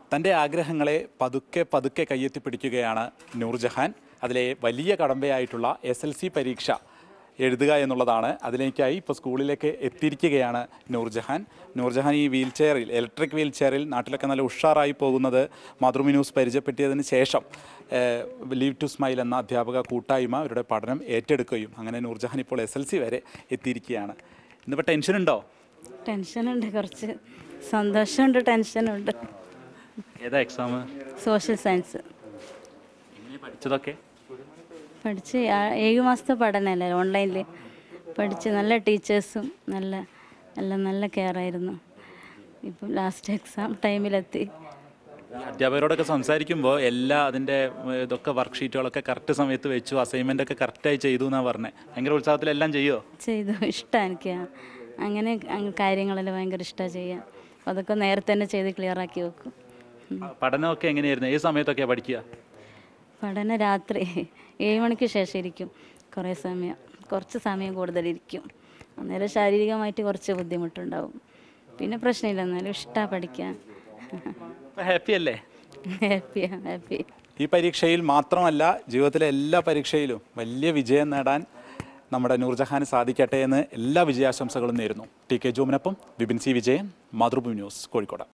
തൻ്റെ ആഗ്രഹങ്ങളെ പതുക്കെ പതുക്കെ കയ്യെത്തിപ്പിടിക്കുകയാണ് നൂർജഹാൻ. അതിലെ വലിയ കടമ്പയായിട്ടുള്ള SSLC പരീക്ഷ എഴുതുക എന്നുള്ളതാണ്. അതിലേക്കായി ഇപ്പോൾ സ്കൂളിലേക്ക് എത്തിയിരിക്കുകയാണ് നൂർജഹാൻ. ഈ ഇലക്ട്രിക് വീൽ ചെയറിൽ നാട്ടിലൊക്കെ നല്ല ഉഷാറായി പോകുന്നത് മാതൃഭൂമി ന്യൂസ് പരിചയപ്പെടുത്തിയതിന് ശേഷം ലീവ് ടു സ്മൈൽ എന്ന അധ്യാപക കൂട്ടായ്മ അവരുടെ പഠനം ഏറ്റെടുക്കുകയും അങ്ങനെ നൂർജഹാൻ ഇപ്പോൾ SSLC വരെ എത്തിയിരിക്കുകയാണ്. ഇന്നിപ്പോൾ ടെൻഷനുണ്ടോ? ടെൻഷനുണ്ട്, കുറച്ച് സന്തോഷമുണ്ട്, ടെൻഷനുണ്ട്. ഏതാ എക്സാം? Social science. പഠിച്ചതൊക്കെ പഠിച്ച് 7 മാസത്തെ പഠനമല്ലേ, ഓൺലൈനിൽ പഠിച്ച്. നല്ല ടീച്ചേഴ്സും നല്ല കെയറായിരുന്നു. ഇപ്പം ലാസ്റ്റ് എക്സാം ടൈമിലെത്തി. അധ്യാപകരോടൊക്കെ സംസാരിക്കുമ്പോൾ അതിൻ്റെ ഇതൊക്കെ വർക്ക്ഷീറ്റുകളൊക്കെ കറക്റ്റ് സമയത്ത് വെച്ചു, അസൈൻമെൻ്റ് ഒക്കെ കറക്റ്റായി ചെയ്തു എന്നാണ് പറഞ്ഞത്. ഭയങ്കര ഉത്സാഹത്തിലെല്ലാം ചെയ്യോ? ചെയ്തു. ഇഷ്ടമാണ് എനിക്ക് അങ്ങനെ കാര്യങ്ങളെല്ലാം ഭയങ്കര ഇഷ്ടമാണ് ചെയ്യാൻ. അപ്പോൾ അതൊക്കെ നേരത്തെ തന്നെ ചെയ്ത് ക്ലിയറാക്കി വെക്കും. പഠനമൊക്കെ എങ്ങനെയായിരുന്നു? ഏത് സമയത്തൊക്കെയാണ് പഠിക്കുക? പഠനം രാത്രി 7 മണിക്ക് ശേഷം ഇരിക്കും. കുറച്ച് സമയം കൂടുതലിരിക്കും. അന്നേരം ശാരീരികമായിട്ട് കുറച്ച് ബുദ്ധിമുട്ടുണ്ടാവും. പിന്നെ പ്രശ്നമില്ല, എന്നാലും ഇഷ്ടമാണ് പഠിക്കാൻ. ഹാപ്പി അല്ലേ? ഹാപ്പി. ഈ പരീക്ഷയിൽ മാത്രമല്ല, ജീവിതത്തിലെ എല്ലാ പരീക്ഷയിലും വലിയ വിജയം നേടാൻ നമ്മുടെ നൂർജഹാന് സാധിക്കട്ടെ എന്ന് എല്ലാ വിജയാശംസകളും നേരുന്നു. TK ജോമിനൊപ്പം വിപിൻ C. വിജയൻ, മാതൃഭൂമി ന്യൂസ്, കോഴിക്കോട്.